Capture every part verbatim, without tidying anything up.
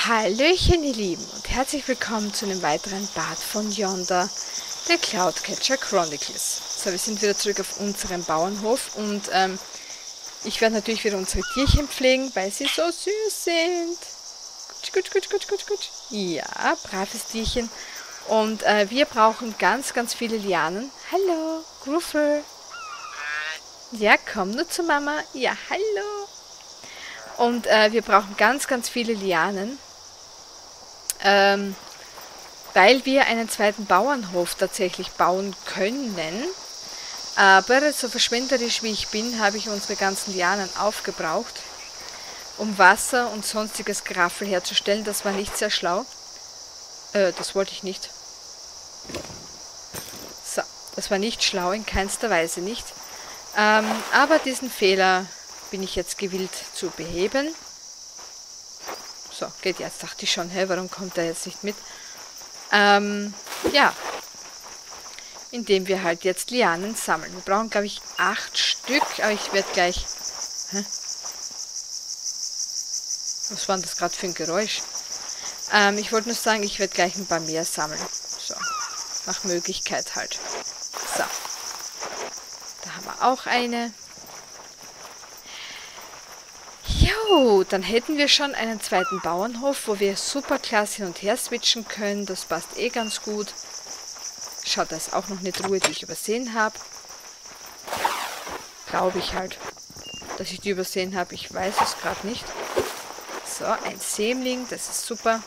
Hallöchen ihr Lieben und herzlich willkommen zu einem weiteren Part von Yonder, der Cloudcatcher Chronicles. So, wir sind wieder zurück auf unserem Bauernhof und ähm, ich werde natürlich wieder unsere Tierchen pflegen, weil sie so süß sind. Gut, gut, gut, gut, gut. Ja, braves Tierchen. Und äh, wir brauchen ganz, ganz viele Lianen. Hallo, Gruffel. Ja, komm nur zu Mama. Ja, hallo. Und äh, wir brauchen ganz, ganz viele Lianen, ähm, weil wir einen zweiten Bauernhof tatsächlich bauen können. Aber so verschwenderisch wie ich bin, habe ich unsere ganzen Lianen aufgebraucht, um Wasser und sonstiges Geraffel herzustellen. Das war nicht sehr schlau. Äh, das wollte ich nicht. So, das war nicht schlau, in keinster Weise nicht. Ähm, aber diesen Fehler bin ich jetzt gewillt zu beheben. So, geht jetzt, dachte ich schon, hä, warum kommt er jetzt nicht mit? Ähm, ja. Indem wir halt jetzt Lianen sammeln. Wir brauchen, glaube ich, acht Stück, aber ich werde gleich... Hä? Was war denn das gerade für ein Geräusch? Ähm, ich wollte nur sagen, ich werde gleich ein paar mehr sammeln. So, nach Möglichkeit halt. So. Da haben wir auch eine. Jo, dann hätten wir schon einen zweiten Bauernhof, wo wir super klasse hin und her switchen können. Das passt eh ganz gut. Schaut, da ist auch noch eine Truhe, die ich übersehen habe. Glaube ich halt, dass ich die übersehen habe. Ich weiß es gerade nicht. So, ein Sämling, das ist super.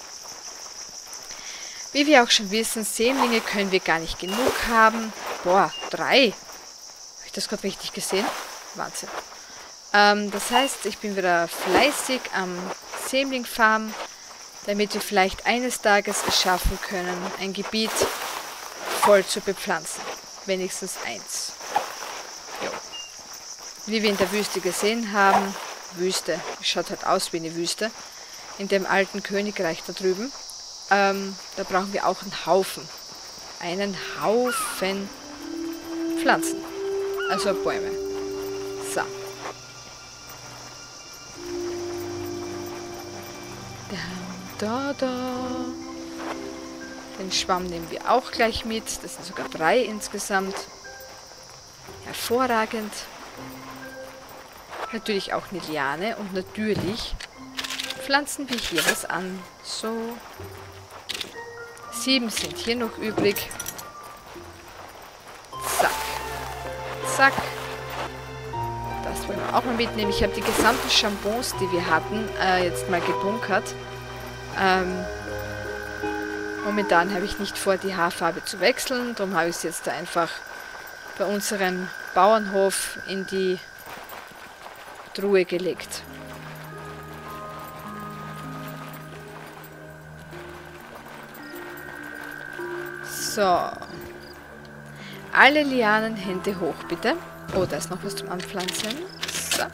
Wie wir auch schon wissen, Sämlinge können wir gar nicht genug haben. Boah, drei. Habe ich das gerade richtig gesehen? Wahnsinn. Ähm, das heißt, ich bin wieder fleißig am Sämling farmen, damit wir vielleicht eines Tages es schaffen können, ein Gebiet voll zu bepflanzen. Wenigstens eins. Jo. Wie wir in der Wüste gesehen haben, Wüste, schaut halt aus wie eine Wüste, in dem alten Königreich da drüben, ähm, da brauchen wir auch einen Haufen. Einen Haufen Pflanzen. Also Bäume. So. Da, da. Den Schwamm nehmen wir auch gleich mit. Das sind sogar drei insgesamt. Hervorragend. Natürlich auch eine Liane. Und natürlich pflanzen wir hier was an. So. Sieben sind hier noch übrig. Zack. Zack. Das wollen wir auch mal mitnehmen. Ich habe die gesamten Shampoos, die wir hatten, äh, jetzt mal gebunkert. Ähm, momentan habe ich nicht vor, die Haarfarbe zu wechseln. Darum habe ich es jetzt einfach bei unserem Bauernhof in die Truhe gelegt. So. Alle Lianen, Hände hoch, bitte. Oh, da ist noch was zum Anpflanzen. So.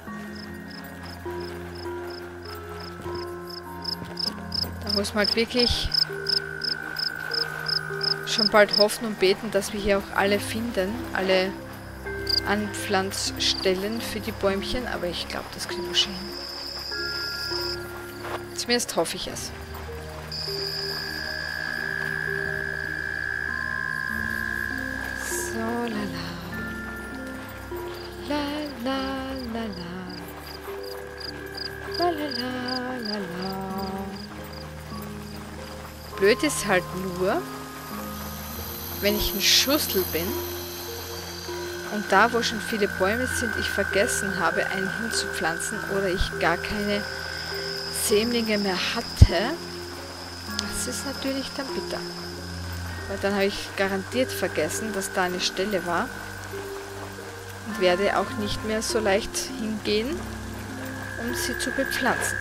Da muss man halt wirklich schon bald hoffen und beten, dass wir hier auch alle finden. Alle Anpflanzstellen für die Bäumchen. Aber ich glaube, das kriegen wir schon hin. Zumindest hoffe ich es. So, lala. La la la la. La la la la la. Blöd ist halt nur, wenn ich ein Schussel bin und da, wo schon viele Bäume sind, ich vergessen habe, einen hinzupflanzen oder ich gar keine Sämlinge mehr hatte. Das ist natürlich dann bitter. Weil dann habe ich garantiert vergessen, dass da eine Stelle war. Und werde auch nicht mehr so leicht hingehen, um sie zu bepflanzen.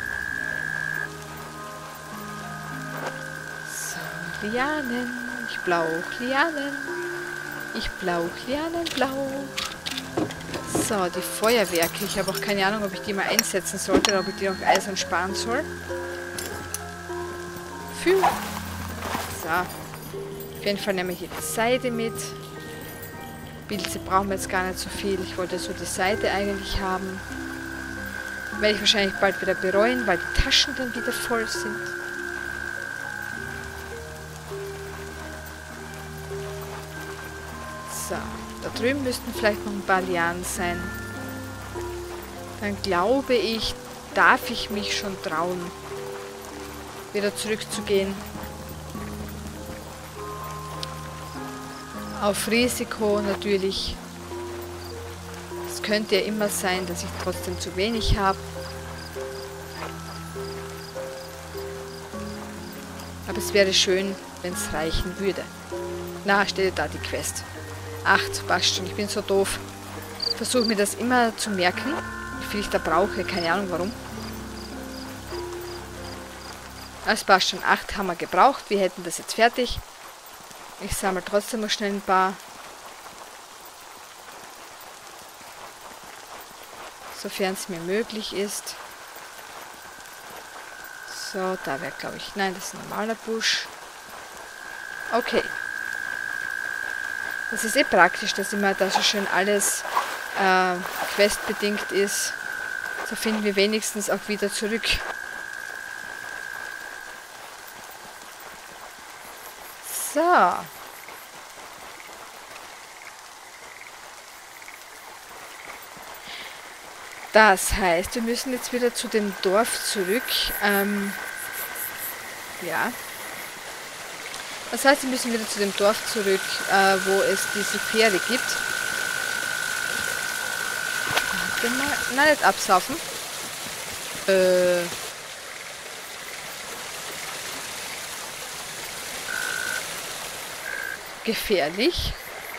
So, Lianen. Ich brauche Lianen. Ich brauche Lianen blau. So, die Feuerwerke. Ich habe auch keine Ahnung, ob ich die mal einsetzen sollte oder ob ich die noch Eisen sparen soll. Für. So. Auf jeden Fall nehmen wir hier die Seide mit. Pilze brauchen wir jetzt gar nicht so viel. Ich wollte so die Seite eigentlich haben. Werde ich wahrscheinlich bald wieder bereuen, weil die Taschen dann wieder voll sind. So, da drüben müssten vielleicht noch ein paar Lianen sein. Dann glaube ich, darf ich mich schon trauen, wieder zurückzugehen. Auf Risiko natürlich. Es könnte ja immer sein, dass ich trotzdem zu wenig habe. Aber es wäre schön, wenn es reichen würde. Na, steht da die Quest. Acht, passt schon, ich bin so doof. Versuche mir das immer zu merken, wie viel ich da brauche, keine Ahnung warum. Es passt schon, acht haben wir gebraucht, wir hätten das jetzt fertig. Ich sammle trotzdem noch schnell ein paar. Sofern es mir möglich ist. So, da wäre, glaube ich, nein, das ist ein normaler Busch. Okay. Das ist eh praktisch, dass immer da so schön alles äh, questbedingt ist. So finden wir wenigstens auch wieder zurück. So. Das heißt, wir müssen jetzt wieder zu dem Dorf zurück. Ähm, ja. Das heißt, wir müssen wieder zu dem Dorf zurück, äh, wo es diese Fähre gibt. Warte mal. Nein, nicht absaufen. Äh. Gefährlich.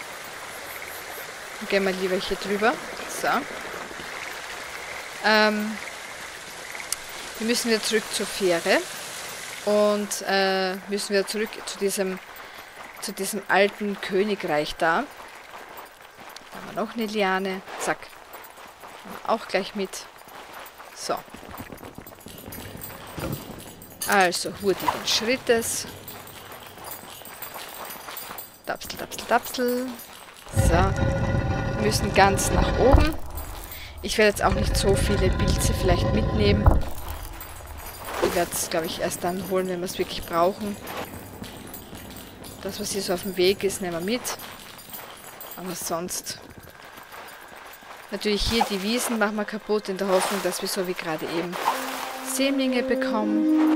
Gehen wir lieber hier drüber. So. Ähm, wir müssen wieder zurück zur Fähre und äh, müssen wieder zurück zu diesem, zu diesem alten Königreich da. Da haben wir noch eine Liane. Zack. Auch gleich mit. So. Also, hurtigen Schrittes. Tapsel, tapsel, tapsel. So. Wir müssen ganz nach oben. Ich werde jetzt auch nicht so viele Pilze vielleicht mitnehmen. Ich werde es, glaube ich, erst dann holen, wenn wir es wirklich brauchen. Das, was hier so auf dem Weg ist, nehmen wir mit. Aber sonst... Natürlich hier die Wiesen machen wir kaputt, in der Hoffnung, dass wir so wie gerade eben Sämlinge bekommen.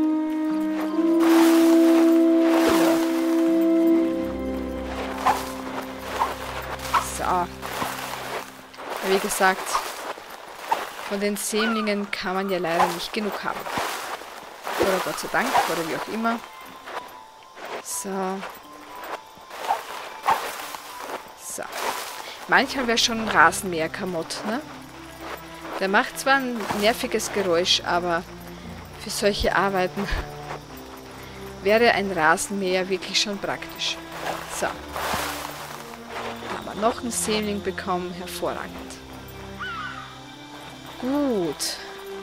So. Wie gesagt, von den Sämlingen kann man ja leider nicht genug haben. Oder Gott sei Dank, oder wie auch immer. So. So. Manchmal wäre schon ein Rasenmäher Kamott, ne? Der macht zwar ein nerviges Geräusch, aber für solche Arbeiten wäre ein Rasenmäher wirklich schon praktisch. So. Da haben wir noch einen Sämling bekommen. Hervorragend. Gut.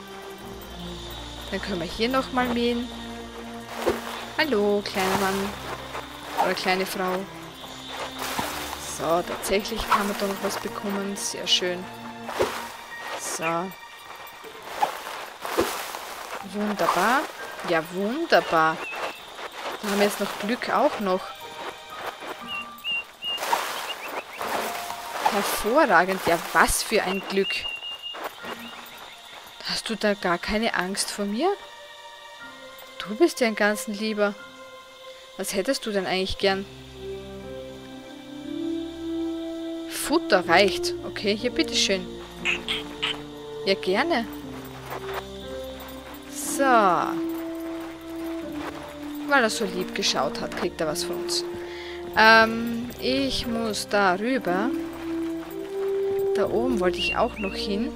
Dann können wir hier nochmal mähen. Hallo, kleiner Mann. Oder kleine Frau. So, tatsächlich kann man da noch was bekommen. Sehr schön. So. Wunderbar. Ja, wunderbar. Da haben wir jetzt noch Glück auch noch. Hervorragend. Ja, was für ein Glück. Hast du da gar keine Angst vor mir? Du bist ja ein ganz Lieber. Was hättest du denn eigentlich gern? Futter reicht. Okay, hier, bitteschön. Ja, gerne. So. Weil er so lieb geschaut hat, kriegt er was von uns. Ähm, ich muss da rüber. Da oben wollte ich auch noch hin.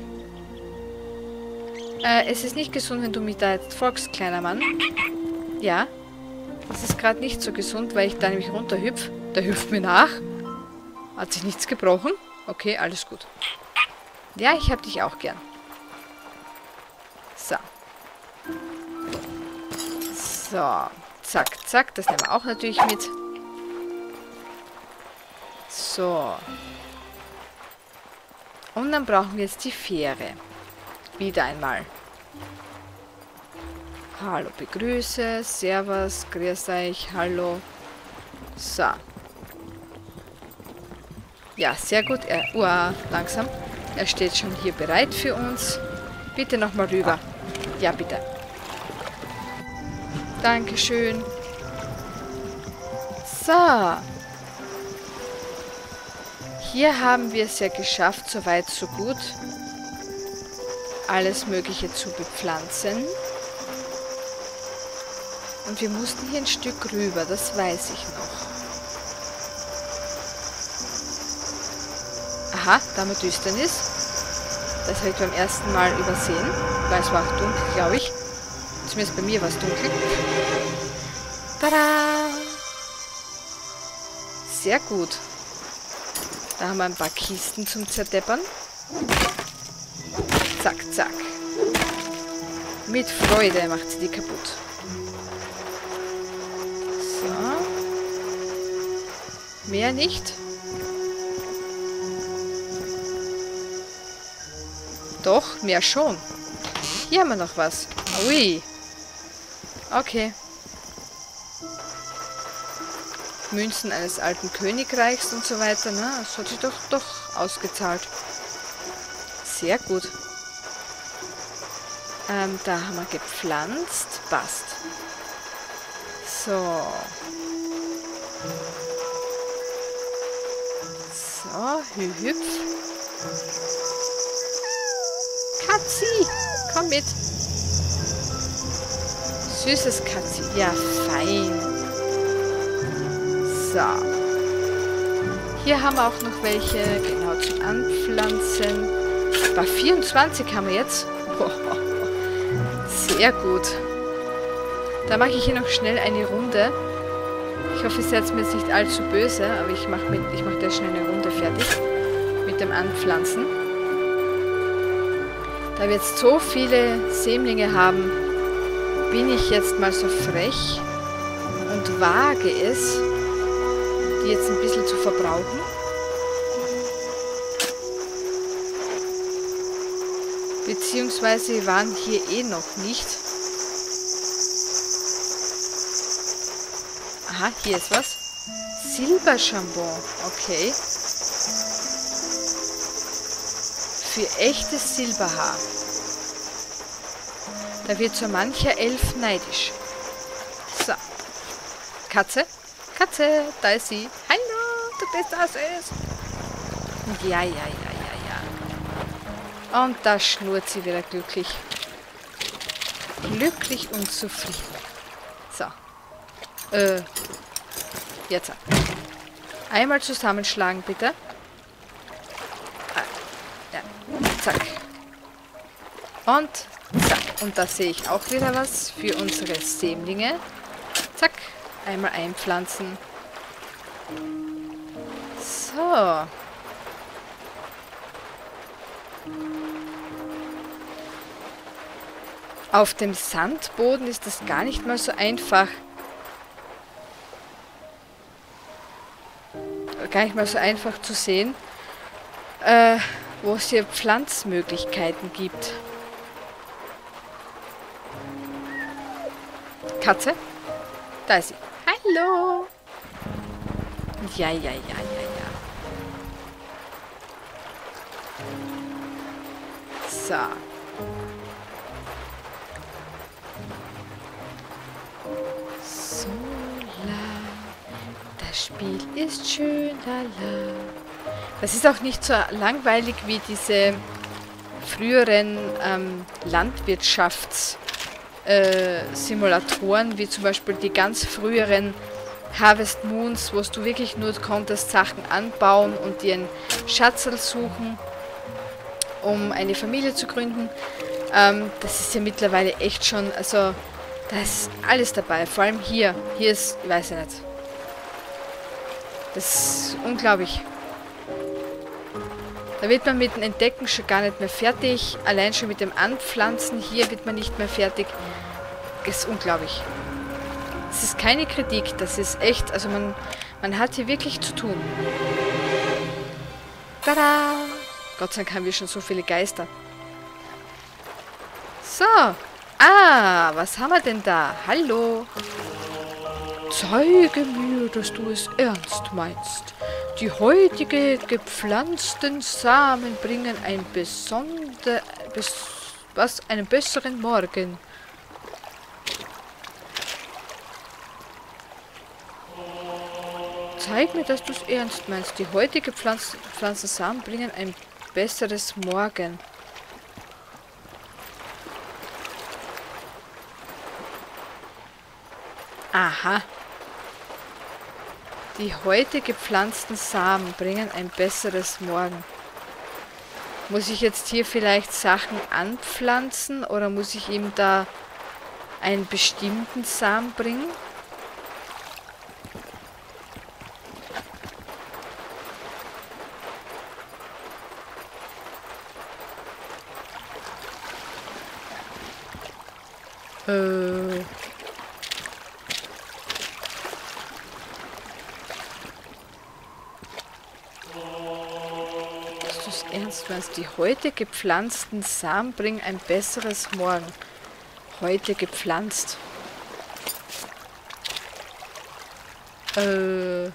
Äh, es ist nicht gesund, wenn du mich da jetzt folgst, kleiner Mann. Ja. Das ist gerade nicht so gesund, weil ich da nämlich runterhüpf. Der hüpft mir nach. Hat sich nichts gebrochen? Okay, alles gut. Ja, ich hab dich auch gern. So. So. Zack, zack. Das nehmen wir auch natürlich mit. So. Und dann brauchen wir jetzt die Fähre. Wieder einmal. Hallo, begrüße, servus, grüß euch, hallo. So. Ja, sehr gut. Er, uah, langsam. Er steht schon hier bereit für uns. Bitte nochmal rüber. Ja, bitte. Dankeschön. So. Hier haben wir es ja geschafft, soweit so gut, alles Mögliche zu bepflanzen. Und wir mussten hier ein Stück rüber, das weiß ich noch. Aha, da haben wir Düsternis. Das habe ich beim ersten Mal übersehen, weil es war auch dunkel, glaube ich. Zumindest bei mir war es dunkel. Tada! Sehr gut. Da haben wir ein paar Kisten zum Zerdeppern. Zack, zack. Mit Freude macht sie die kaputt. So. Mehr nicht. Doch, mehr schon. Hier haben wir noch was. Ui. Okay. Münzen eines alten Königreichs und so weiter. Na, das hat sich doch, doch ausgezahlt. Sehr gut. Ähm, da haben wir gepflanzt. Passt. So. So, hü hüpf. Katzi, komm mit. Süßes Katzi. Ja, fein. So. Hier haben wir auch noch welche, genau, zum Anpflanzen. Bei vierundzwanzig haben wir jetzt. Sehr gut. Da mache ich hier noch schnell eine Runde. Ich hoffe, ihr seid mir jetzt nicht allzu böse, aber ich mache mit, ich mache da schnell eine Runde fertig mit dem Anpflanzen. Da wir jetzt so viele Sämlinge haben, bin ich jetzt mal so frech und wage es, die jetzt ein bisschen zu verbrauchen. Beziehungsweise waren hier eh noch nicht. Aha, hier ist was. Silberjambon, okay. Für echtes Silberhaar. Da wird so mancher Elf neidisch. So. Katze? Katze, da ist sie. Hallo, du bist das ist. Ja, ja, ja, ja, ja. Und da schnurrt sie wieder glücklich. Glücklich und zufrieden. So. Äh. Jetzt. Einmal zusammenschlagen, bitte. Ja. Zack. Und zack. Und da sehe ich auch wieder was für unsere Sämlinge. Zack. Einmal einpflanzen. So. Auf dem Sandboden ist das gar nicht mal so einfach. Gar nicht mal so einfach zu sehen, äh, wo es hier Pflanzmöglichkeiten gibt. Katze? Da ist sie. Hallo! Ja, ja, ja, ja, ja. So. So lang. Das Spiel ist schön, lala. Das ist auch nicht so langweilig wie diese früheren ähm, Landwirtschafts- Äh, Simulatoren, wie zum Beispiel die ganz früheren Harvest Moons, wo du wirklich nur konntest Sachen anbauen und dir einen Schatzerl suchen, um eine Familie zu gründen. Ähm, das ist ja mittlerweile echt schon, also da ist alles dabei, vor allem hier. Hier ist, ich weiß ja nicht. Das ist unglaublich. Da wird man mit dem Entdecken schon gar nicht mehr fertig. Allein schon mit dem Anpflanzen hier wird man nicht mehr fertig. Das ist unglaublich. Das ist keine Kritik, das ist echt, also man, man hat hier wirklich zu tun. Tada! Gott sei Dank haben wir schon so viele Geister. So. Ah, was haben wir denn da? Hallo. Zeige mir, dass du es ernst meinst. Die heutige gepflanzten Samen bringen ein besonder... Bes was? Einen besseren Morgen. Zeig mir, dass du es ernst meinst. Die heutige gepflanzten Samen bringen ein besseres Morgen. Aha. Die heute gepflanzten Samen bringen ein besseres Morgen. Muss ich jetzt hier vielleicht Sachen anpflanzen oder muss ich ihm da einen bestimmten Samen bringen? Äh... Ernst meinst, die heute gepflanzten Samen bringen ein besseres Morgen. Heute gepflanzt. Äh.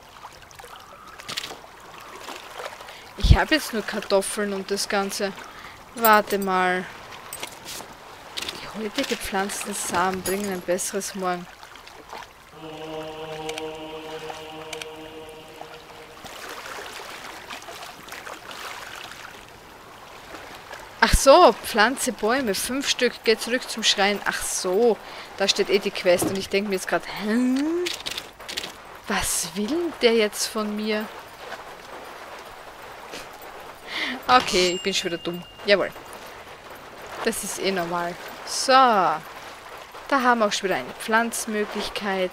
Ich habe jetzt nur Kartoffeln und das Ganze. Warte mal. Die heute gepflanzten Samen bringen ein besseres Morgen. Ach so, pflanze Bäume, fünf Stück, geh zurück zum Schrein. Ach so, da steht eh die Quest und ich denke mir jetzt gerade, hä? Was will der jetzt von mir? Okay, ich bin schon wieder dumm. Jawohl. Das ist eh normal. So, da haben wir auch schon wieder eine Pflanzmöglichkeit.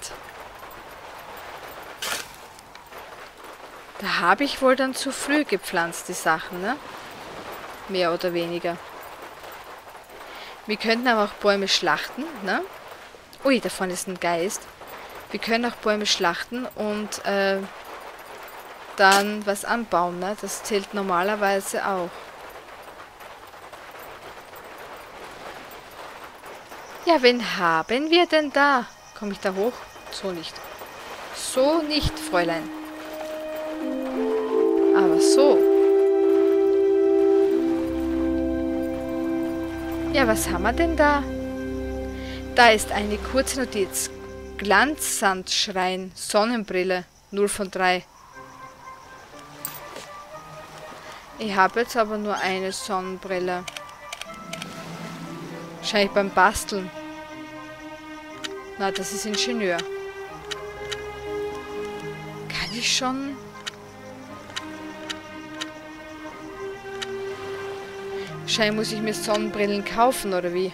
Da habe ich wohl dann zu früh gepflanzt, die Sachen, ne? Mehr oder weniger. Wir könnten aber auch Bäume schlachten, ne? Ui, da vorne ist ein Geist. Wir können auch Bäume schlachten und äh, dann was anbauen, ne? Das zählt normalerweise auch. Ja, wen haben wir denn da? Komme ich da hoch? So nicht. So nicht, Fräulein. Aber so. Ja, was haben wir denn da? Da ist eine kurze Notiz. Glanzsandschrein, Sonnenbrille, null von drei. Ich habe jetzt aber nur eine Sonnenbrille. Wahrscheinlich beim Basteln. Na, das ist Ingenieur. Kann ich schon... Wahrscheinlich muss ich mir Sonnenbrillen kaufen, oder wie?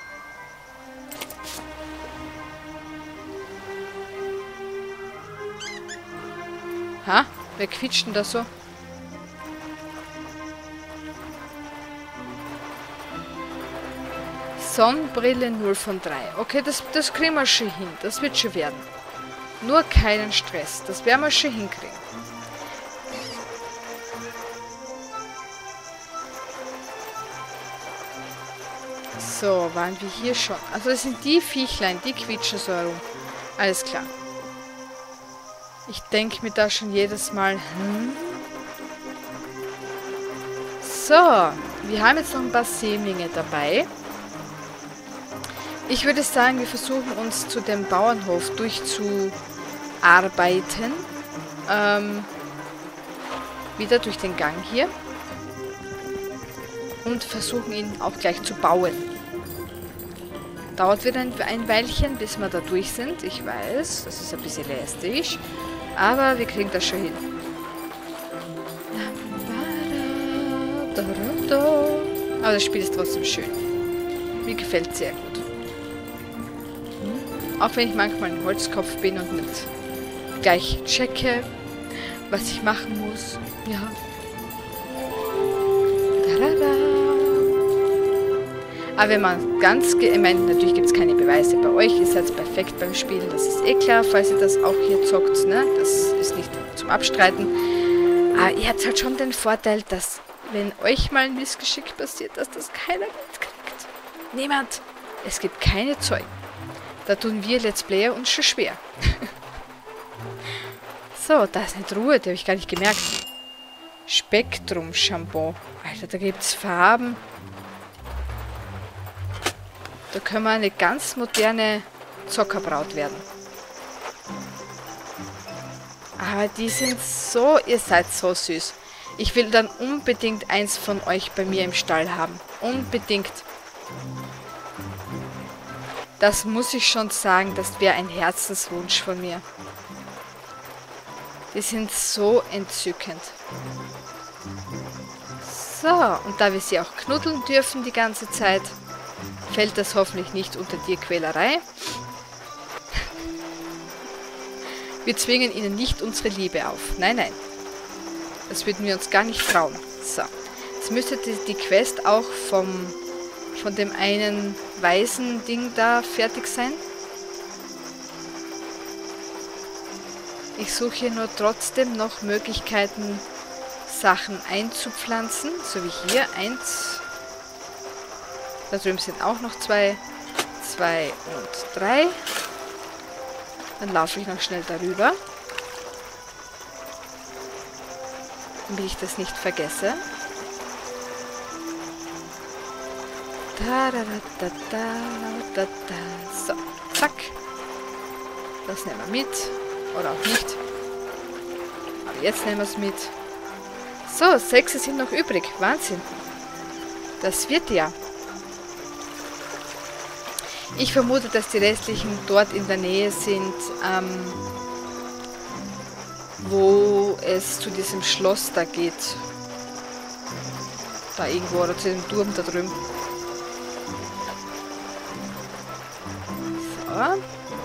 Ha? Wer quietscht denn da so? Sonnenbrille null von drei. Okay, das, das kriegen wir schon hin. Das wird schon werden. Nur keinen Stress. Das werden wir schon hinkriegen. So, waren wir hier schon. Also das sind die Viechlein, die quietschen so herum. Alles klar. Ich denke mir da schon jedes Mal, hm? So, wir haben jetzt noch ein paar Sämlinge dabei. Ich würde sagen, wir versuchen uns zu dem Bauernhof durchzuarbeiten. Ähm, wieder durch den Gang hier. Und versuchen ihn auch gleich zu bauen. Dauert wieder ein, ein Weilchen, bis wir da durch sind. Ich weiß, das ist ein bisschen lästig. Aber wir kriegen das schon hin. Aber das Spiel ist trotzdem schön. Mir gefällt es sehr gut. Auch wenn ich manchmal ein Holzkopf bin und nicht gleich checke, was ich machen muss. Ja. Aber wenn man ganz... Ich meine, natürlich gibt es keine Beweise bei euch. Ihr seid perfekt beim Spielen. Das ist eh klar, falls ihr das auch hier zockt. Ne? Das ist nicht zum Abstreiten. Aber ihr habt halt schon den Vorteil, dass, wenn euch mal ein Missgeschick passiert, dass das keiner mitkriegt. Niemand. Es gibt keine Zeugen. Da tun wir Let's Player uns schon schwer. So, da ist eine Truhe, die habe ich gar nicht gemerkt. Spektrum-Shampoo. Alter, da gibt es Farben. Da können wir eine ganz moderne Zockerbraut werden. Aber die sind so, ihr seid so süß. Ich will dann unbedingt eins von euch bei mir im Stall haben. Unbedingt. Das muss ich schon sagen, das wäre ein Herzenswunsch von mir. Die sind so entzückend. So, und da wir sie auch knuddeln dürfen die ganze Zeit, fällt das hoffentlich nicht unter Tierquälerei. Wir zwingen ihnen nicht unsere Liebe auf. Nein, nein. Das würden wir uns gar nicht trauen. So, jetzt müsste die, die Quest auch vom, von dem einen weißen Ding da fertig sein. Ich suche hier nur trotzdem noch Möglichkeiten, Sachen einzupflanzen. So wie hier. Eins. Da drüben sind auch noch zwei. Zwei und drei. Dann laufe ich noch schnell darüber. Damit ich das nicht vergesse. Da, da, da, da, da, da. So, zack. Das nehmen wir mit. Oder auch nicht. Aber jetzt nehmen wir es mit. So, sechs sind noch übrig. Wahnsinn. Das wird ja. Ich vermute, dass die restlichen dort in der Nähe sind, ähm, wo es zu diesem Schloss da geht. Da irgendwo, oder zu dem Turm da drüben. So.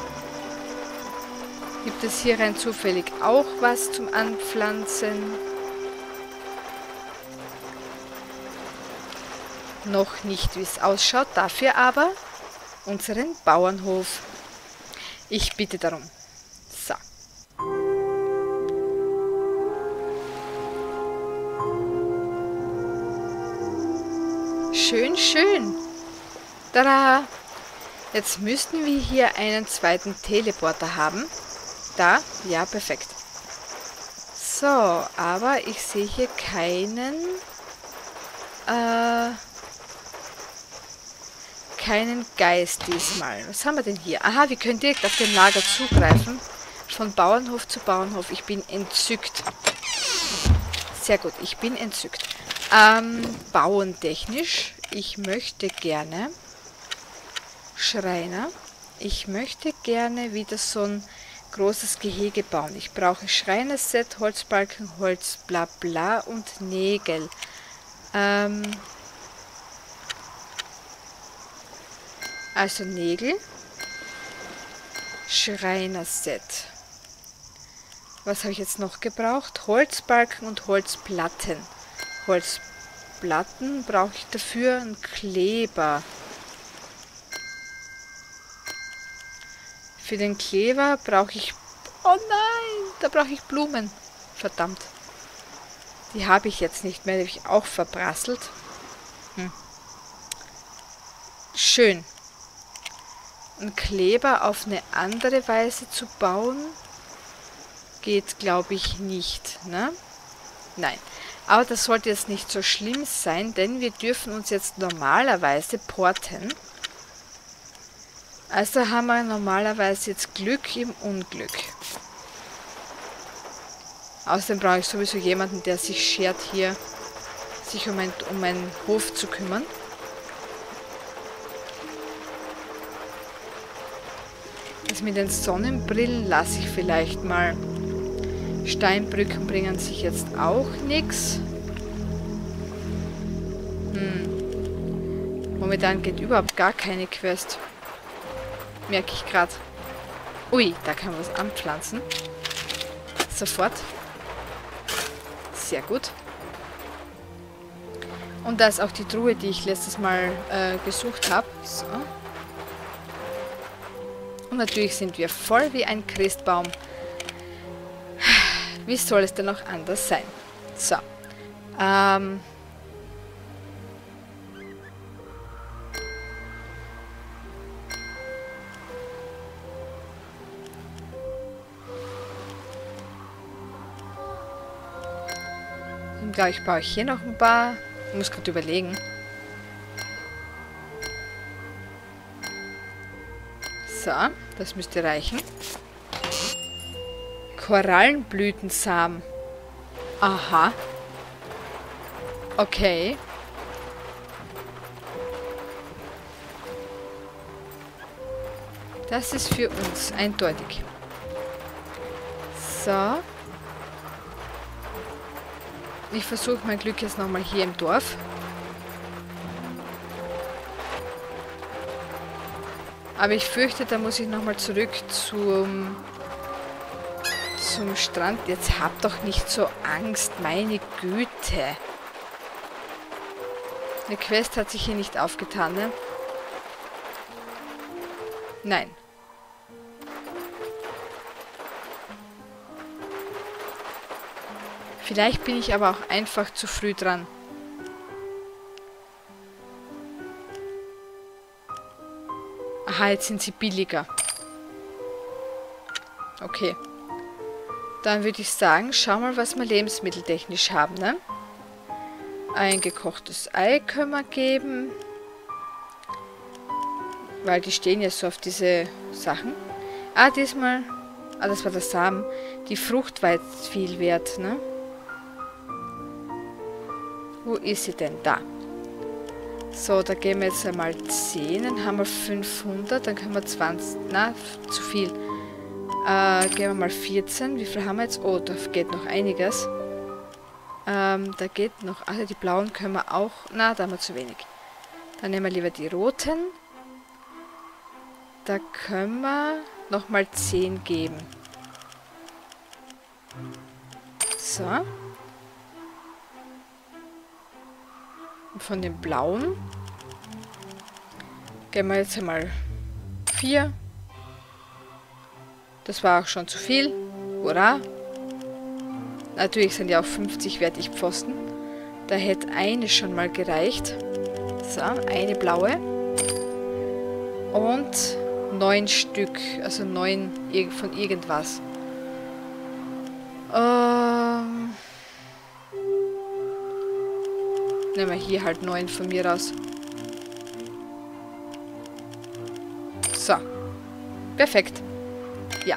Gibt es hier rein zufällig auch was zum Anpflanzen? Noch nicht, wie es ausschaut. Dafür aber unseren Bauernhof. Ich bitte darum. So. Schön, schön. Tada! Jetzt müssten wir hier einen zweiten Teleporter haben. Da, ja, perfekt. So, aber ich sehe hier keinen, äh, keinen Geist diesmal. Was haben wir denn hier? Aha, wir können direkt auf den Lager zugreifen. Von Bauernhof zu Bauernhof. Ich bin entzückt. Sehr gut, ich bin entzückt. Ähm, bauentechnisch. Ich möchte gerne Schreiner. Ich möchte gerne wieder so ein großes Gehege bauen. Ich brauche Schreinerset, Holzbalken, Holz, bla bla und Nägel. Ähm, also Nägel, Schreinerset. Was habe ich jetzt noch gebraucht? Holzbalken und Holzplatten. Holzplatten brauche ich dafür einen Kleber. Für den Kleber brauche ich... Oh nein, da brauche ich Blumen. Verdammt. Die habe ich jetzt nicht mehr, die habe ich auch verprasselt. Hm. Schön. Einen Kleber auf eine andere Weise zu bauen, geht, glaube ich, nicht. Ne? Nein. Aber das sollte jetzt nicht so schlimm sein, denn wir dürfen uns jetzt normalerweise porten. Also haben wir normalerweise jetzt Glück im Unglück. Außerdem brauche ich sowieso jemanden, der sich schert, hier sich um, ein, um meinen Hof zu kümmern. Das mit den Sonnenbrillen lasse ich vielleicht mal. Steinbrücken bringen sich jetzt auch nichts. Hm. Momentan geht überhaupt gar keine Quest. Merke ich gerade. Ui, da kann man was anpflanzen. Sofort. Sehr gut. Und da ist auch die Truhe, die ich letztes Mal äh, gesucht habe. So. Und natürlich sind wir voll wie ein Christbaum. Wie soll es denn auch anders sein? So. Ähm. Und glaube ich, baue ich hier noch ein paar. Ich muss gerade überlegen. So, das müsste reichen. Korallenblütensamen. Aha. Okay. Das ist für uns eindeutig. So. Ich versuche mein Glück jetzt nochmal hier im Dorf. Aber ich fürchte, da muss ich nochmal zurück zum, zum Strand. Jetzt habt doch nicht so Angst, meine Güte. Eine Quest hat sich hier nicht aufgetan, ne? Nein. Vielleicht bin ich aber auch einfach zu früh dran. Aha, jetzt sind sie billiger. Okay. Dann würde ich sagen, schau mal, was wir lebensmitteltechnisch haben, ne? Ein gekochtes Ei können wir geben. Weil die stehen ja so auf diese Sachen. Ah, diesmal... Ah, das war der Samen. Die Frucht war jetzt viel wert, ne? Wo ist sie denn? Da. So, da geben wir jetzt einmal zehn. Dann haben wir fünfhundert. Dann können wir zwanzig... Na, zu viel. Äh, geben wir mal vierzehn. Wie viel haben wir jetzt? Oh, da geht noch einiges. Ähm, da geht noch... Also die blauen können wir auch... Na, da haben wir zu wenig. Dann nehmen wir lieber die roten. Da können wir nochmal zehn geben. So. Und von den blauen geben wir jetzt einmal vier. Das war auch schon zu viel. Hurra. Natürlich sind ja auch fünfzig wert, ich Pfosten. Da hätte eine schon mal gereicht. So, eine blaue. Und neun Stück, also neun von irgendwas. Ähm, nehmen wir hier halt neun von mir aus. So. Perfekt. Ja.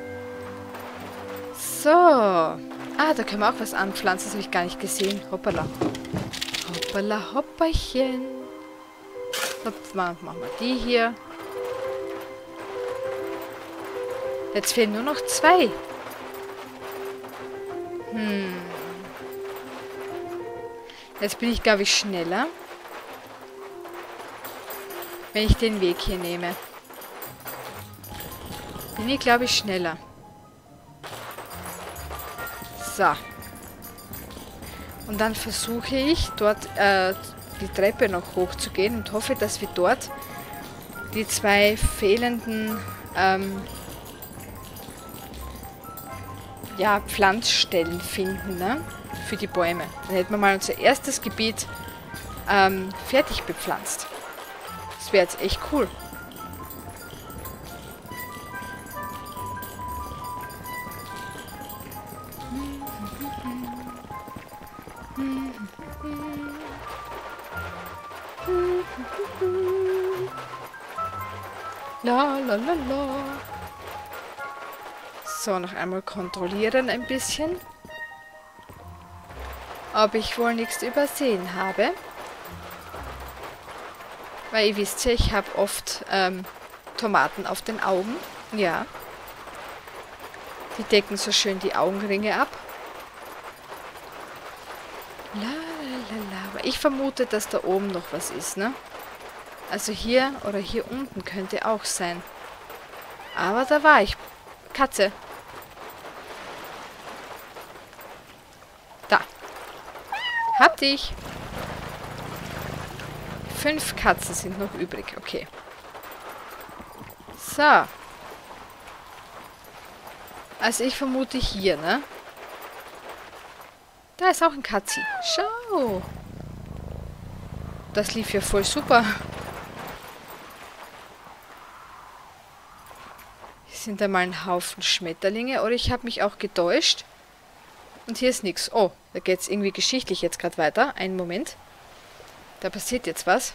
So. Ah, da können wir auch was anpflanzen, das habe ich gar nicht gesehen. Hoppala. Hoppala, hopperchen. Hopp, machen wir die hier. Jetzt fehlen nur noch zwei. Hm. Jetzt bin ich, glaube ich, schneller. Wenn ich den Weg hier nehme. Bin ich, glaube ich, schneller. So. Und dann versuche ich, dort äh, die Treppe noch hochzugehen und hoffe, dass wir dort die zwei fehlenden ähm, ja, Pflanzstellen finden, ne? Für die Bäume. Dann hätten wir mal unser erstes Gebiet ähm, fertig bepflanzt. Das wäre jetzt echt cool. La la la la. So, noch einmal kontrollieren ein bisschen. Ob ich wohl nichts übersehen habe. Weil ihr wisst ja, ich habe oft ähm, Tomaten auf den Augen. Ja. Die decken so schön die Augenringe ab. La la la. Aber ich vermute, dass da oben noch was ist, ne? Also hier oder hier unten könnte auch sein. Aber da war ich. Katze. Da. Hab dich. Fünf Katzen sind noch übrig. Okay. So. Also ich vermute hier, ne? Da ist auch ein Katzi. Schau. Das lief ja voll super. Hier sind da mal ein Haufen Schmetterlinge. Oder ich habe mich auch getäuscht. Und hier ist nichts. Oh, da geht es irgendwie geschichtlich jetzt gerade weiter. Einen Moment. Da passiert jetzt was.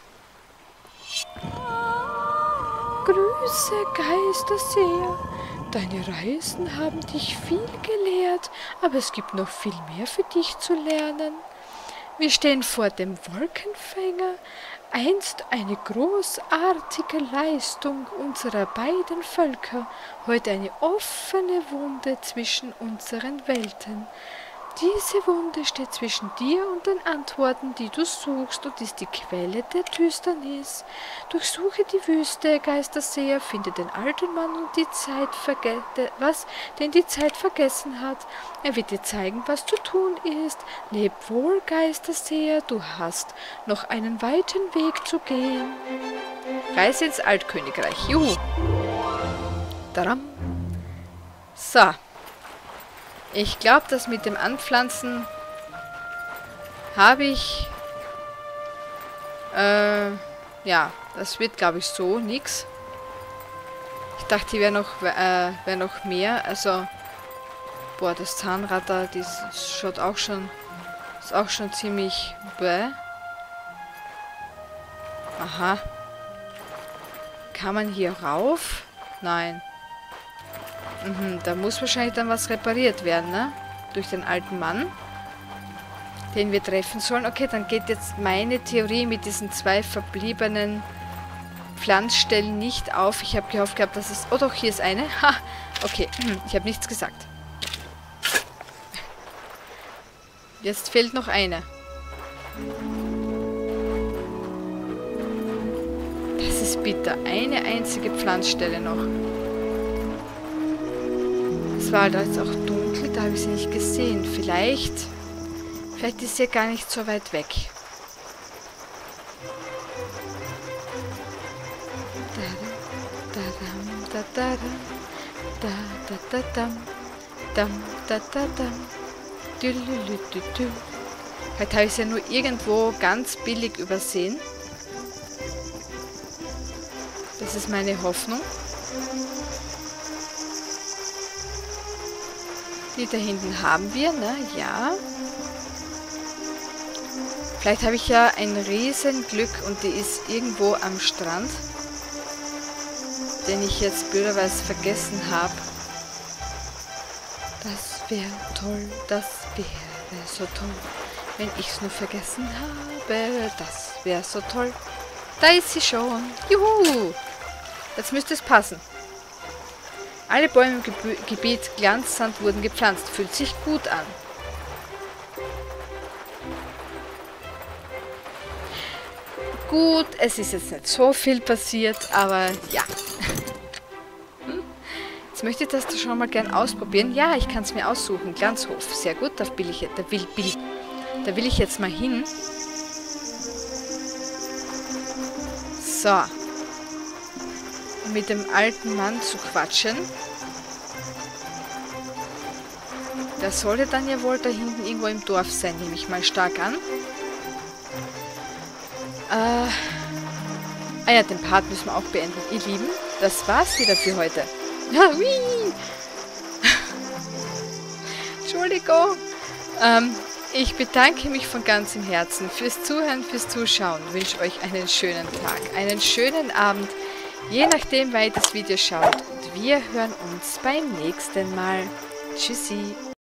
Grüße, Geisterseher. Deine Reisen haben dich viel gelehrt, aber es gibt noch viel mehr für dich zu lernen. Wir stehen vor dem Wolkenfänger, einst eine großartige Leistung unserer beiden Völker, heute eine offene Wunde zwischen unseren Welten. Diese Wunde steht zwischen dir und den Antworten, die du suchst, und ist die Quelle der Düsternis. Durchsuche die Wüste, Geisterseher, finde den alten Mann und die Zeit verge was, den die Zeit vergessen hat. Er wird dir zeigen, was zu tun ist. Leb wohl, Geisterseher, du hast noch einen weiten Weg zu gehen. Reise ins Altkönigreich. Juhu. Tadam. So. Ich glaube, das mit dem Anpflanzen habe ich... Äh, ja, das wird, glaube ich, so nix. Ich dachte, hier wäre noch, äh, wär noch mehr. Also, boah, das Zahnrad da, das schaut auch schon... Ist auch schon ziemlich... Bäh. Aha. Kann man hier rauf? Nein. Mhm, da muss wahrscheinlich dann was repariert werden, ne? Durch den alten Mann, den wir treffen sollen. Okay, dann geht jetzt meine Theorie mit diesen zwei verbliebenen Pflanzstellen nicht auf. Ich habe gehofft gehabt, dass es... Oh doch, hier ist eine. Ha! Okay, ich habe nichts gesagt. Jetzt fehlt noch eine. Das ist bitter. Eine einzige Pflanzstelle noch. Es war da jetzt auch dunkel, da habe ich sie nicht gesehen. Vielleicht, vielleicht ist sie gar nicht so weit weg. Vielleicht habe ich sie ja nur irgendwo ganz billig übersehen. Das ist meine Hoffnung. Die da hinten haben wir, ne? Ja. Vielleicht habe ich ja ein Riesenglück und die ist irgendwo am Strand, den ich jetzt blöderweise vergessen habe. Das wäre toll, das wäre so toll, wenn ich es nur vergessen habe. Das wäre so toll. Da ist sie schon. Juhu! Jetzt müsste es passen. Alle Bäume im Geb Gebiet Glanzsand wurden gepflanzt. Fühlt sich gut an. Gut, es ist jetzt nicht so viel passiert, aber ja. Jetzt möchte ich das da schon mal gern ausprobieren. Ja, ich kann es mir aussuchen. Glanzhof. Sehr gut, da will ich, da will, will, da will ich jetzt mal hin. So. Mit dem alten Mann zu quatschen. Der sollte dann ja wohl da hinten irgendwo im Dorf sein, nehme ich mal stark an. Äh, ah ja, den Part müssen wir auch beenden. Ihr Lieben, das war's wieder für heute. Entschuldigung. Ähm, ich bedanke mich von ganzem Herzen fürs Zuhören, fürs Zuschauen. Ich wünsche euch einen schönen Tag, einen schönen Abend. Je nachdem, wann ihr das Video schaut. Und wir hören uns beim nächsten Mal. Tschüssi.